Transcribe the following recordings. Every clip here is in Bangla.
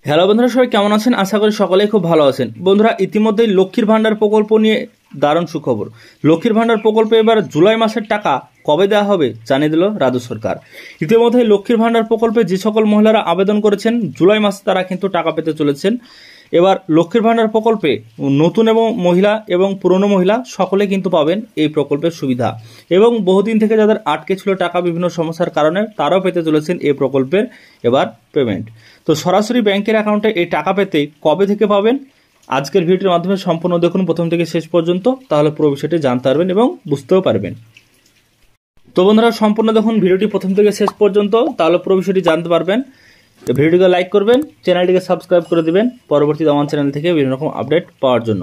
হ্যালো বন্ধুরা, সবাই কেমন আছেন? আশা করি সকলেই খুব ভালো আছেন। বন্ধুরা, ইতিমধ্যেই লক্ষ্মীর ভান্ডার প্রকল্প নিয়ে দারুণ সুখবর। লক্ষ্মীর ভান্ডার প্রকল্পে এবার জুলাই মাসের টাকা কবে দেওয়া হবে জানিয়ে দিল রাজ্য সরকার। ইতিমধ্যেই লক্ষ্মীর ভান্ডার প্রকল্পে যে সকল মহিলারা আবেদন করেছেন জুলাই মাসে তারা কিন্তু টাকা পেতে চলেছেন। এবার লক্ষ্মীর ভান্ডার প্রকল্পে নতুন এবং মহিলা এবং পুরনো মহিলা সকলে কিন্তু পাবেন এই প্রকল্পের সুবিধা, এবং বহুদিন থেকে যাদের আটকে ছিল টাকা বিভিন্ন সমস্যার কারণে তারাও পেতে চলেছেন এই প্রকল্পের এবার পেমেন্ট। তো সরাসরি ব্যাংকের অ্যাকাউন্টে এই টাকা পেতে কবে থেকে পাবেন আজকের ভিডিওর মাধ্যমে সম্পূর্ণ দেখুন প্রথম থেকে শেষ পর্যন্ত, তাহলে পুরো বিষয়টি জানতে পারবেন এবং বুঝতেও পারবেন। তো বন্ধুরা, সম্পূর্ণ দেখুন ভিডিওটি প্রথম থেকে শেষ পর্যন্ত, তাহলে পুরো বিষয়টি জানতে পারবেন। ভিডিওটিকে লাইক করবেন, চ্যানেলটিকে সাবস্ক্রাইব করে দিবেন পরবর্তীতে আমার চ্যানেল থেকে বিভিন্ন রকম আপডেট পাওয়ার জন্য।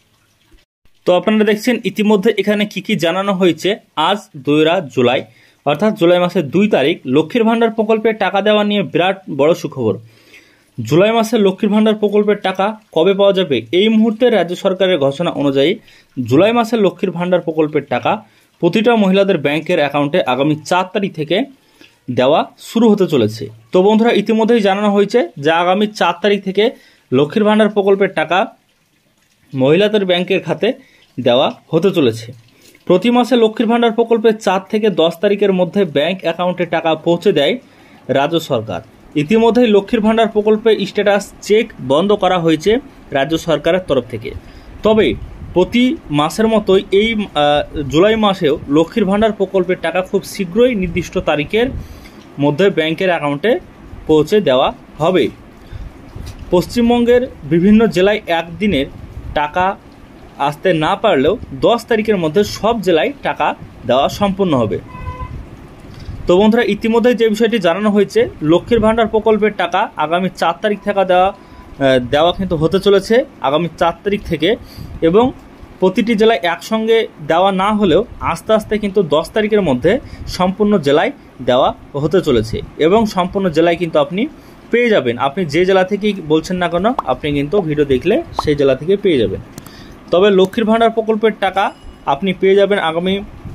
তো আপনারা দেখছেন ইতিমধ্যে এখানে কি জানানো হয়েছে। আজ 2 জুলাই অর্থাৎ জুলাই মাসের 2 তারিখ লক্ষ্মীর ভান্ডার প্রকল্পের টাকা দেওয়া নিয়ে বিরাট বড় সুখবর। জুলাই মাসে লক্ষ্মীর ভান্ডার প্রকল্পের টাকা কবে পাওয়া যাবে? এই মুহূর্তে রাজ্য সরকারের ঘোষণা অনুযায়ী জুলাই মাসে লক্ষ্মীর ভান্ডার প্রকল্পের টাকা প্রতিটা মহিলাদের ব্যাংকের অ্যাকাউন্টে আগামী 4 তারিখ থেকে দেওয়া শুরু হতে চলেছে। তো বন্ধুরা, ইতিমধ্যেই জানানো হয়েছে যে আগামী 4 তারিখ থেকে লক্ষ্মীর ভান্ডার প্রকল্পের টাকা মহিলাদের ব্যাংকের খাতে দেওয়া হতে চলেছে। প্রতি মাসে লক্ষ্মীর ভান্ডার প্রকল্পের 4 থেকে 10 তারিখের মধ্যে ব্যাংক অ্যাকাউন্টে টাকা পৌঁছে দেয় রাজ্য সরকার। ইতিমধ্যেই লক্ষ্মীর ভান্ডার প্রকল্পে স্ট্যাটাস চেক বন্ধ করা হয়েছে রাজ্য সরকারের তরফ থেকে। তবে প্রতি মাসের মতোই এই জুলাই মাসেও লক্ষ্মীর ভান্ডার প্রকল্পের টাকা খুব শীঘ্রই নির্দিষ্ট তারিখের মধ্যে ব্যাংকের অ্যাকাউন্টে পৌঁছে দেওয়া হবে। পশ্চিমবঙ্গের বিভিন্ন জেলায় একদিনের টাকা আসতে না পারলেও 10 তারিখের মধ্যে সব জেলায় টাকা দেওয়া সম্পূর্ণ হবে। তো বন্ধুরা, ইতিমধ্যে যে বিষয়টি জানানো হয়েছে লক্ষ্মীর ভান্ডার প্রকল্পের টাকা আগামী 4 তারিখ থেকে দেওয়া কিন্তু হতে চলেছে আগামী 4 তারিখ থেকে, এবং প্রতিটি জেলায় একসঙ্গে দেওয়া না হলেও আস্তে আস্তে কিন্তু 10 তারিখের মধ্যে সম্পূর্ণ জেলায় দেওয়া হতে চলেছে, এবং সম্পূর্ণ জেলায় কিন্তু আপনি পেয়ে যাবেন। আপনি যে জেলা থেকেই বলছেন না কেন আপনি কিন্তু ভিডিও দেখলে সেই জেলা থেকে পেয়ে যাবেন। তবে লক্ষ্মীর ভান্ডার প্রকল্পের টাকা আপনি পেয়ে যাবেন আগামী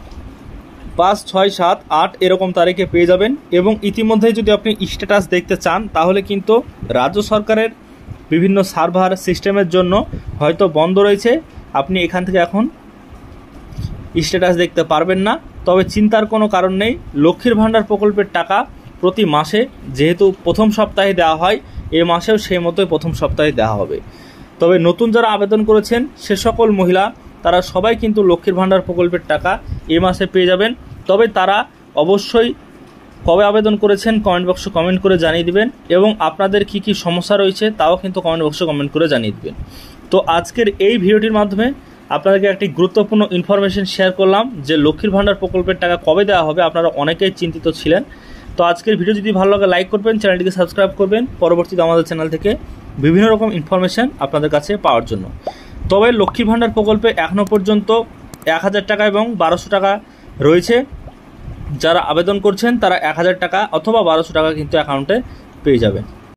5, 6, 7, 8 এরকম তারিখে পেয়ে যাবেন। এবং ইতিমধ্যে যদি আপনি স্ট্যাটাস দেখতে চান তাহলে কিন্তু রাজ্য সরকারের বিভিন্ন সার্ভার সিস্টেমের জন্য হয়তো বন্ধ রয়েছে, আপনি এখান থেকে এখন স্ট্যাটাস দেখতে পারবেন না। তবে চিন্তার কোনো কারণ নেই, লক্ষ্মীর ভান্ডার প্রকল্পের টাকা প্রতি মাসে যেহেতু প্রথম সপ্তাহে দেওয়া হয়, এ মাসেও সেই মতোই প্রথম সপ্তাহে দেওয়া হবে। তবে নতুন যারা আবেদন করেছেন সে সকল মহিলা তারা সবাই কিন্তু লক্ষ্মীর ভান্ডার প্রকল্পের টাকা এ মাসে পেয়ে যাবেন। তবে তারা অবশ্যই কবে আবেদন করেছেন কমেন্ট বক্সে কমেন্ট করে জানিয়ে দিবেন, এবং আপনাদের কি সমস্যা রয়েছে তাও কিন্তু কমেন্ট বক্সে কমেন্ট করে জানিয়ে দিবেন। তো আজকের এই ভিডিওটির মাধ্যমে আপনাদেরকে একটি গুরুত্বপূর্ণ ইনফরমেশন শেয়ার করলাম যে লক্ষ্মীর ভান্ডার প্রকল্পের টাকা কবে দেওয়া হবে। আপনারা অনেকেই চিন্তিত ছিলেন। তো আজকের ভিডিও যদি ভালো লাগে লাইক করবেন, চ্যানেলটিকে সাবস্ক্রাইব করবেন পরবর্তীতে আমাদের চ্যানেল থেকে বিভিন্ন রকম ইনফরমেশন আপনাদের কাছে পাওয়ার জন্য। তবে লক্ষ্মীর ভান্ডার প্রকল্পে এখনও পর্যন্ত 1000 টাকা এবং 1200 টাকা রয়েছে। যারা আবেদন করছেন তারা 1000 টাকা অথবা 1200 টাকা কিন্তু অ্যাকাউন্টে পেয়ে যাবেন।